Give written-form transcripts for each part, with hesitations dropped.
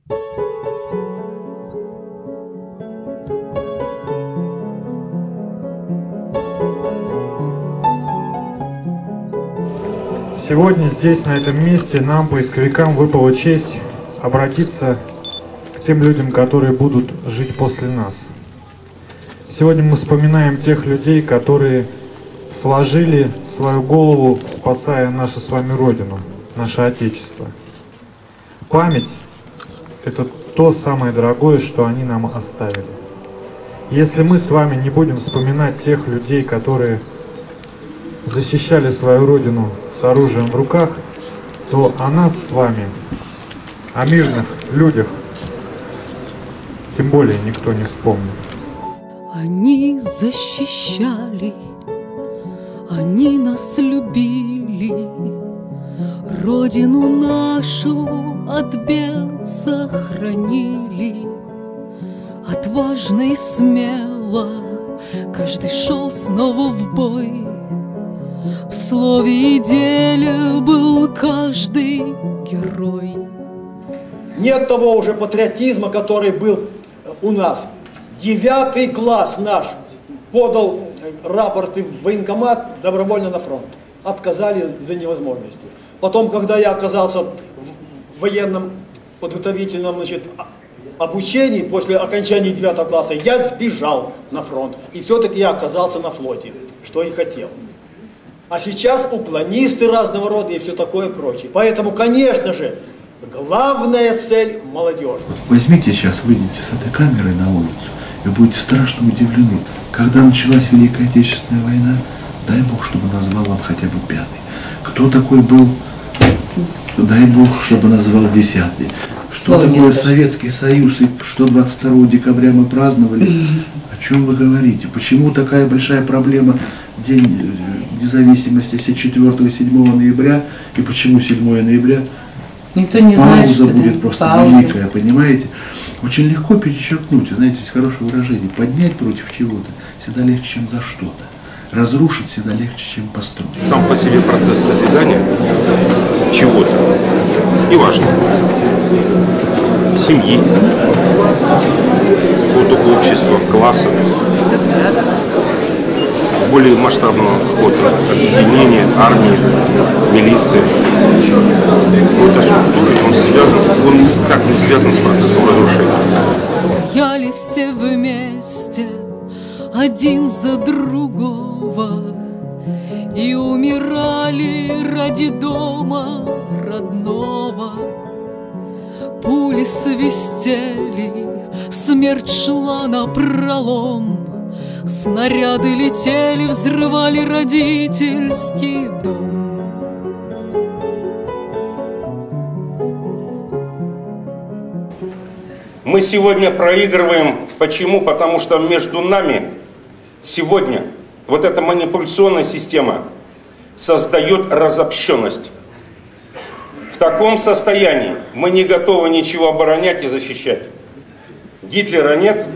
Сегодня здесь, на этом месте, нам, поисковикам, выпала честь обратиться к тем людям, которые будут жить после нас. Сегодня мы вспоминаем тех людей, которые сложили свою голову, спасая нашу с вами Родину, наше Отечество. Память – это то самое дорогое, что они нам оставили. Если мы с вами не будем вспоминать тех людей, которые защищали свою Родину с оружием в руках, то о нас с вами, о мирных людях, тем более никто не вспомнит. Они защищали, они нас любили, Родину нашу от бед сохранили. Отважно и смело каждый шел снова в бой. В слове и деле был каждый герой. Нет того уже патриотизма, который был у нас. 9 класс наш подал рапорты в военкомат добровольно на фронт. Отказали за невозможностью. Потом, когда я оказался в военном подготовительном, обучении, после окончания 9 класса, я сбежал на фронт. И все-таки я оказался на флоте, что и хотел. А сейчас уклонисты разного рода и все такое прочее. Поэтому, конечно же, главная цель – молодежь. Возьмите сейчас, выйдите с этой камерой на улицу, и будете страшно удивлены. Когда началась Великая Отечественная война, дай Бог, чтобы назвал вам хотя бы 5-й. Кто такой был, дай Бог, чтобы назвал 10-й. Что такое Советский Союз и что 22 декабря мы праздновали? О чем вы говорите? Почему такая большая проблема День независимости 4-7 ноября и почему 7 ноября? Никто не знает, пауза будет просто великая, понимаете? Очень легко перечеркнуть, знаете, есть хорошее выражение, поднять против чего-то всегда легче, чем за что-то. Разрушить всегда легче, чем построить. Сам по себе процесс созидания чего-то, неважно, семьи, какого-то общества, класса, более масштабного входа, объединения, армии, милиции, какой-то структуры, он никак не связан с процессом разрушения. Стояли все вместе, один за другого, и умирали ради дома родного. Пули свистели, смерть шла напролом, снаряды летели, взрывали родительский дом. Мы сегодня проигрываем. Почему? Потому что между нами сегодня вот эта манипуляционная система создает разобщенность. В таком состоянии мы не готовы ничего оборонять и защищать. Гитлера нет,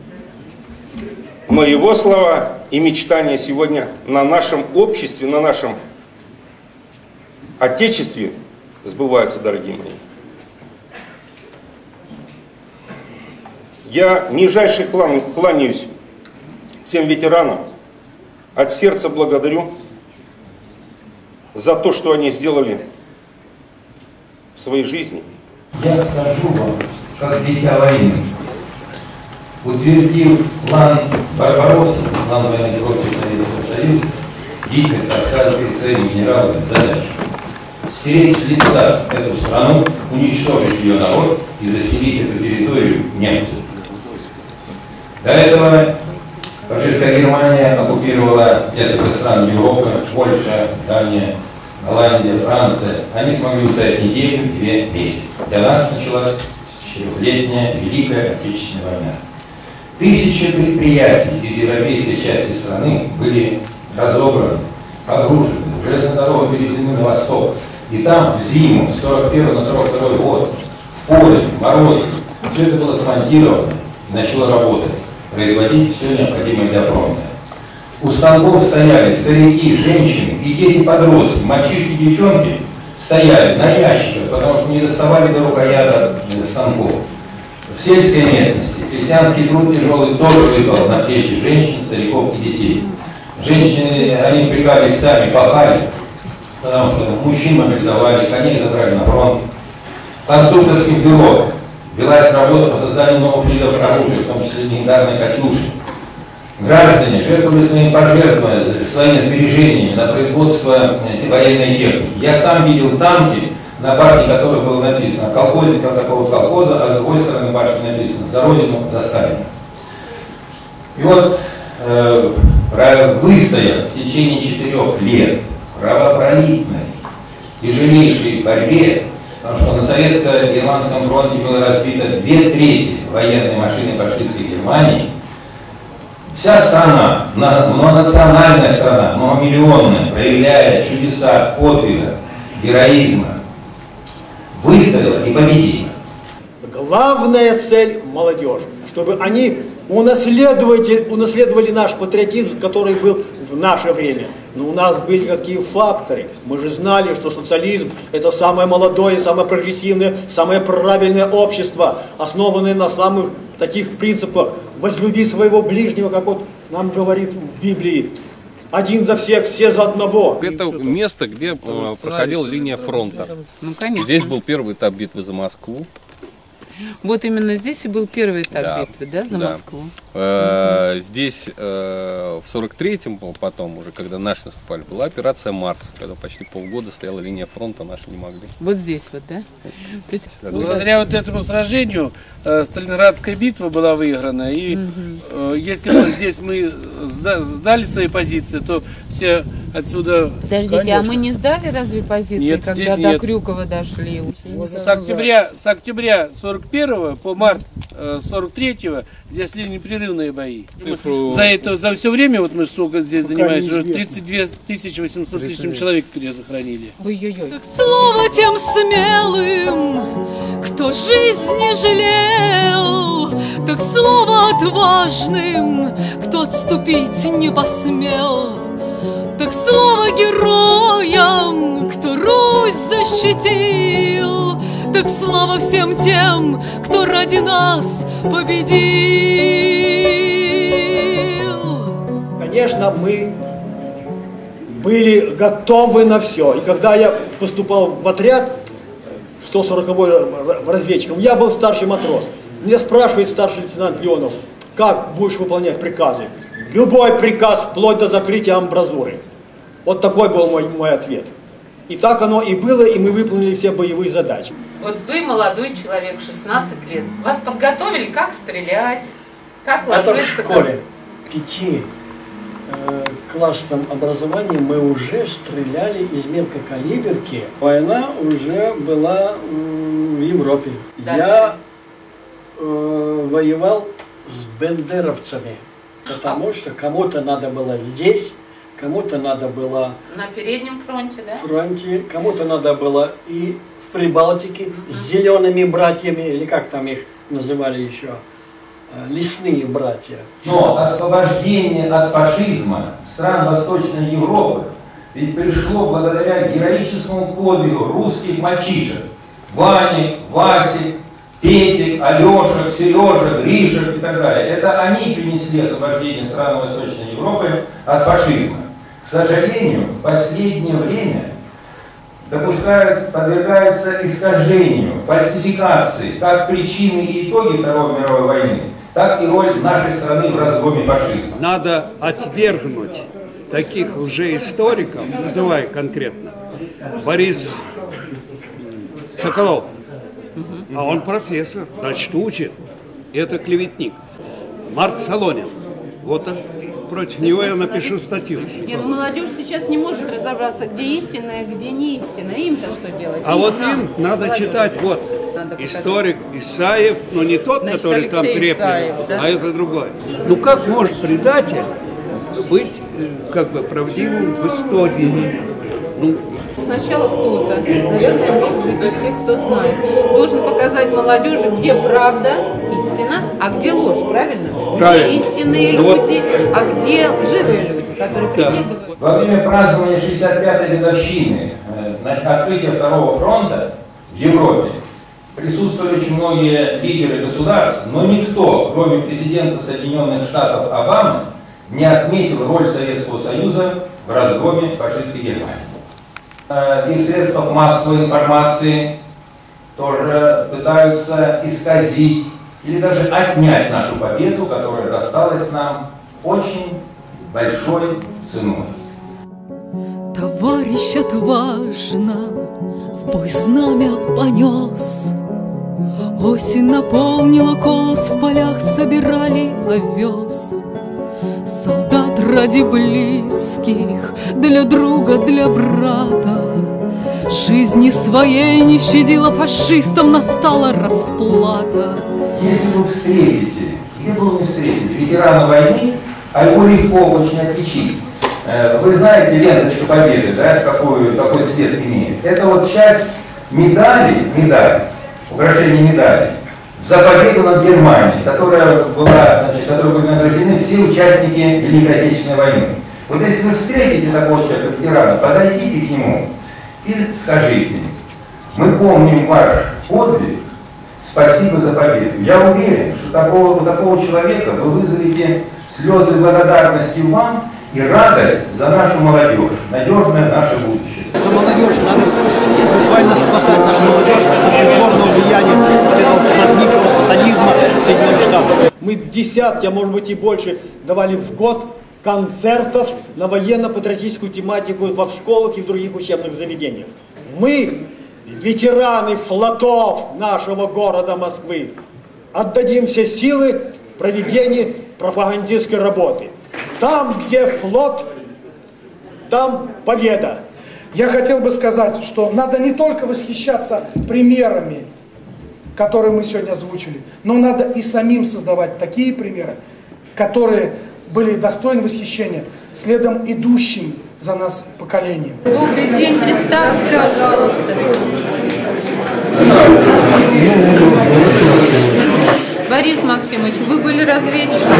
но его слова и мечтания сегодня на нашем обществе, на нашем Отечестве сбываются, дорогие мои. Я нижайше кланяюсь всем ветеранам, от сердца благодарю за то, что они сделали в своей жизни. Я скажу вам, как дитя войны, утвердив план Барбаросса, план военной подготовки Советского Союза, Гитлер поставил перед своими генералами задачу стереть с лица эту страну, уничтожить ее народ и заселить эту территорию немцев. До этого фашистская Германия оккупировала несколько стран Европы, Польша, Дания, Голландия, Франция. Они смогли устоять неделю, 2 месяца. Для нас началась 4-летняя Великая Отечественная война. 1000 предприятий из европейской части страны были разобраны, разрушены, железная дорога перевезены на восток. И там в зиму, с 41 на 42 год, в поле, в морозе, все это было смонтировано и начало работать, производить все необходимое для фронта. У станков стояли старики, женщины и дети-подростки, мальчишки, девчонки стояли на ящиках, потому что не доставали до рукоята станков. В сельской местности крестьянский труд тяжелый тоже выпал на плечи женщин, стариков и детей. Женщины, они впрягались сами, пахали, потому что мужчин мобилизовали, коней забрали на фронт. В конструкторских бюро велась работа по созданию новых видов оружия, в том числе легендарной «Катюши». Граждане жертвовали своими сбережениями на производство военной техники. Я сам видел танки, на башне которых было написано «Колхозников такого колхоза», а с другой стороны башни написано «За Родину, за Сталина». И вот, выстояв в течение 4 лет в кровопролитной, тяжелейшей борьбе, потому что на советско-германском фронте было разбито 2/3 военной машины фашистской Германии, вся страна, многонациональная страна, многомиллионная, проявляя чудеса подвига, героизма, выстояла и победила. Главная цель молодежи, чтобы они унаследовали наш патриотизм, который был в наше время. Но у нас были какие факторы. Мы же знали, что социализм – это самое молодое, самое прогрессивное, самое правильное общество, основанное на самых таких принципах. Возлюби своего ближнего, как вот нам говорит в Библии. Один за всех, все за одного. Это место, где проходила линия фронта. Ну, конечно. Здесь был первый этап битвы за Москву. Вот именно здесь и был первый этап битвы, да, за Москву? Здесь в 43-м, потом уже, когда наши наступали, была операция «Марс», когда почти полгода стояла линия фронта, наши не могли. Вот здесь вот, да? Благодаря вот этому сражению Сталинградская битва была выиграна, и если бы здесь мы сдали свои позиции, то все отсюда... Подождите, конечно. А мы не сдали разве позиции, нет, когда до Крюкова дошли? С октября 41 по март 43 здесь шли непрерывные бои. За все время, вот мы сколько здесь занимаемся, уже 32 800 с лишним человек перезахоронили. Ой-ой-ой. Так слово тем смелым, кто жизнь не жалел, так слово отважным, кто отступить не посмел, так слово героям, кто Русь защитил, так слава всем тем, кто ради нас победил. Конечно, мы были готовы на все. И когда я поступал в отряд, 140-й разведчиком, я был старший матрос. Меня спрашивает старший лейтенант Леонов, как будешь выполнять приказы? Любой приказ, вплоть до закрытия амбразуры. Вот такой был мой ответ. И так оно и было, и мы выполнили все боевые задачи. Вот вы молодой человек, 16 лет. Вас подготовили, как стрелять, как это ложиться. В школе 5-классном образовании мы уже стреляли из мелкокалиберки. Война уже была в Европе. Дальше. Я воевал с бендеровцами, потому что кому-то надо было здесь, кому-то надо было на переднем фронте, да? Фронте, кому-то надо было и в Прибалтике с зелеными братьями, или как там их называли еще, лесные братья. Но освобождение от фашизма стран Восточной Европы ведь пришло благодаря героическому подвигу русских мальчишек. Вани, Васи, Петик, Алеша, Сережа, Гриша и так далее. Это они принесли освобождение стран Восточной Европы от фашизма. К сожалению, в последнее время подвергается искажению, фальсификации как причины и итоги Второй мировой войны, так и роль нашей страны в разгроме фашизма. Надо отвергнуть таких лжеисториков, называй конкретно, Борис Соколов, а он профессор, значит учит, это клеветник. Марк Солонин, вот против него я напишу статью. Не, ну молодежь сейчас не может разобраться, где истинное, где не истинное. Им-то что делать? А вот им надо читать, вот, историк Исаев, но не тот, значит, который Алексей там треплет, да? А это другой. Ну как может предатель быть как бы правдивым в истории? Ну, сначала кто-то, наверное, может быть, из тех, кто знает, должен показать молодежи, где правда, истина, а где ложь, правильно? Правильно. Где истинные люди, а где лживые люди. которые прикидывают. Во время празднования 65-й годовщины открытия Второго фронта в Европе присутствовали очень многие лидеры государств, но никто, кроме президента Соединенных Штатов Обамы, не отметил роль Советского Союза в разгроме фашистской Германии. И в средствах массовой информации тоже пытаются исказить или даже отнять нашу победу, которая досталась нам очень большой ценой. Товарищ отважно в бой знамя понес. Осень наполнила колос, в полях собирали овес. Солдат ради близких, для друга, для брата, жизни своей не щадила, фашистам настала расплата. Если вы встретите, где бы вы не встретили, ветерана войны, а его легко очень отличить. Вы знаете ленточку победы, да, какой цвет имеет? Это вот часть медали, украшение медали за победу над Германией, которой были награждены все участники Великой Отечественной войны. Вот если вы встретите такого человека, ветерана, подойдите к нему и скажите: мы помним ваш подвиг, спасибо за победу. Я уверен, что у такого человека вы вызовете слезы благодарности вам и радость за нашу молодежь, надежное наше будущее. За молодежь надо буквально спасать нашу молодежь от притворного влияния вот этого прогнившего сатанизма Соединенных Штатов. Мы десятки, а может быть и больше, давали в год концертов на военно-патриотическую тематику в школах и в других учебных заведениях. Мы, ветераны флотов нашего города Москвы, отдадим все силы в проведении пропагандистской работы. Там, где флот, там победа. Я хотел бы сказать, что надо не только восхищаться примерами, которые мы сегодня озвучили, но надо и самим создавать такие примеры, которые были достойны восхищения следом идущим за нас поколением. Добрый день, представьтесь, пожалуйста. Борис Максимович, вы были разведчиком.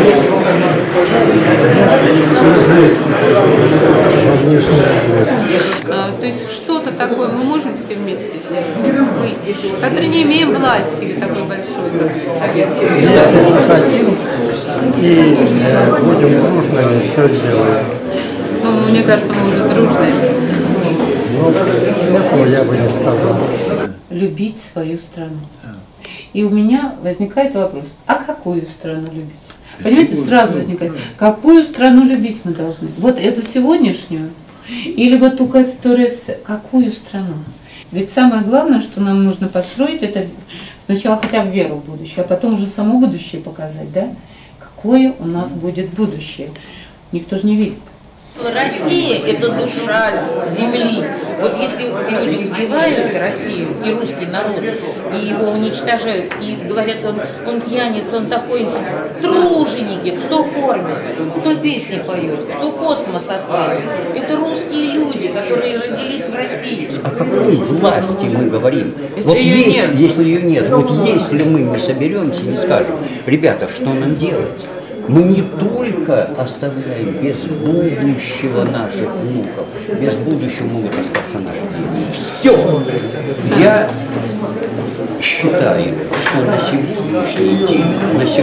То есть что-то такое мы можем все вместе сделать? Мы, которые не имеем власти такой большой, как правительство. Если захотим и будем дружными, все сделаем. Ну, мне кажется, мы уже дружные. Ну, этого я бы не сказал. Любить свою страну. И у меня возникает вопрос, а какую страну любить? Понимаете, сразу возникает, какую страну любить мы должны? Вот эту сегодняшнюю? Или вот ту, которая... Какую страну? Ведь самое главное, что нам нужно построить, это сначала хотя бы веру в будущее, а потом уже само будущее показать, да? Какое у нас будет будущее? Никто же не видит. Россия – это душа земли. Вот если люди убивают Россию и русский народ, и его уничтожают, и говорят, он пьяница, он такой, труженики, кто кормит, кто песни поет, кто космос осваивает. Это русские люди, которые родились в России. О какой власти мы говорим? Вот если ее нет, вот если мы не соберемся, не скажем, ребята, что нам делать? Мы не только оставляем без будущего наших внуков, без будущего могут остаться наши дети. Все! Я считаю, что на сегодняшний день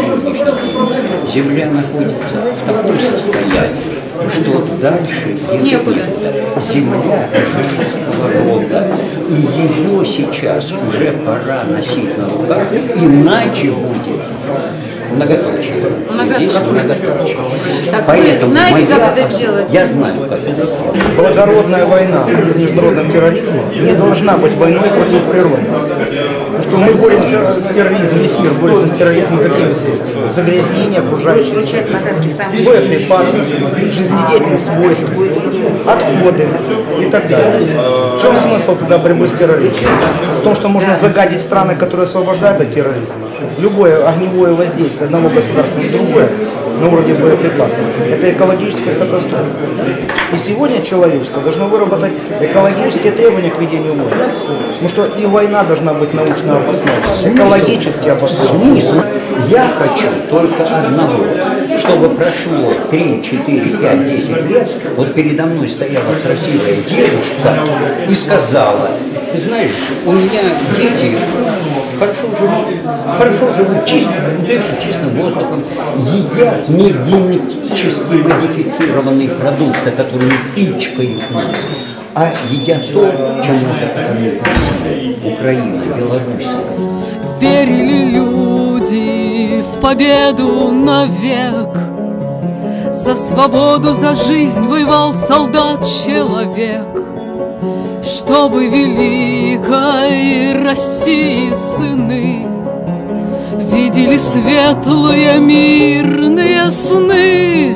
Земля находится в таком состоянии, что дальше некуда. Земля женского рода, и ее сейчас уже пора носить на руках, иначе будет многоточие. Здесь многоточие. Так поэтому вы знаете, как это сделать? Я знаю, как это сделать. Благородная война с международным терроризмом не должна быть войной против природы. Потому что мы боремся с терроризмом, весь мир борется с терроризмом какими средствами? Загрязнение окружающей среды, боеприпасы, жизнедеятельность войск, отходы и так далее. В чем смысл тогда борьбы с терроризмом? В том, что можно загадить страны, которые освобождают от терроризма. Любое огневое воздействие одного государства на другое на уровне боеприпасов – это экологическая катастрофа. И сегодня человечество должно выработать экологические требования к ведению войны. Потому что и война должна быть научной научно обосновано, экологически обосновано. Смысл? Я хочу только одного, чтобы прошло 3, 4, 5, 10 лет, вот передо мной стояла красивая девушка и сказала: ты знаешь, у меня дети хорошо живут, чисто дышат чистым воздухом, едят не генетически модифицированные продукты, которые пичкают нас, а едят то, чем может покормить Россия, Украина, Беларусь. Верили люди в победу навек, за свободу, за жизнь воевал солдат-человек, чтобы великой России сыны видели светлые мирные сны.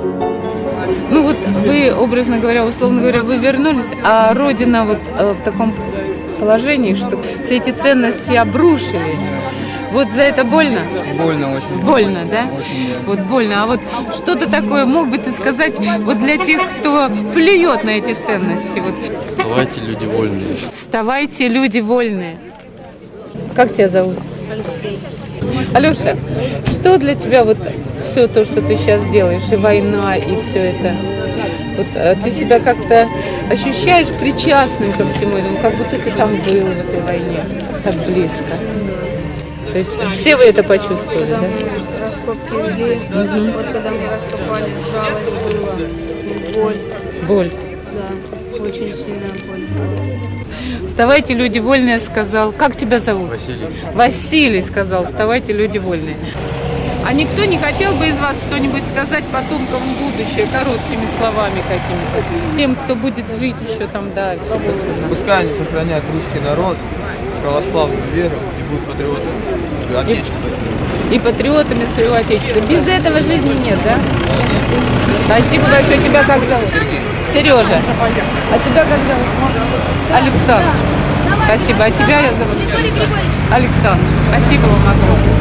Ну вот вы, образно говоря, условно говоря, вы вернулись, а Родина вот в таком положении, что все эти ценности обрушили. Вот за это больно? Больно очень. Больно, да? Очень, да. Вот больно. А вот что-то такое мог бы ты сказать вот для тех, кто плюет на эти ценности? Вот. Вставайте, люди вольные. Вставайте, люди вольные. Как тебя зовут? Алексей. Алеша, что для тебя вот все то, что ты сейчас делаешь, и война, и все это? Вот ты себя как-то ощущаешь причастным ко всему этому, как будто ты там был в этой войне, так близко? То есть все вы это почувствовали, когда да? мы раскопки вели, вот когда мы раскопали, жалость была, боль. Боль. Да, очень сильная боль была. Вставайте, люди вольные, сказал. Как тебя зовут? Василий. Василий сказал, вставайте, люди вольные. А никто не хотел бы из вас что-нибудь сказать потомкам в будущее, короткими словами какими-то? Тем, кто будет жить еще там дальше после нас. Пускай они сохраняют русский народ, православную веру и будут патриотами отечества своего. И патриотами своего отечества. Без этого жизни нет, да? Спасибо большое. Тебя как зовут? Сергей. Сережа. А тебя как зовут? Александр. Спасибо. А тебя я зовут? Александр. Спасибо вам огромное.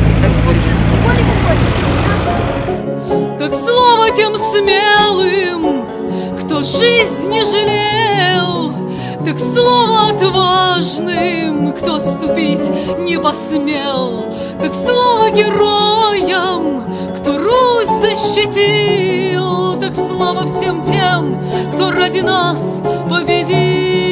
Так слово тем смелым, кто жизнь не жалел, так слово отважным, кто отступить не посмел, так слово героям, кто Русь защитил, так слава всем тем, кто ради нас победил.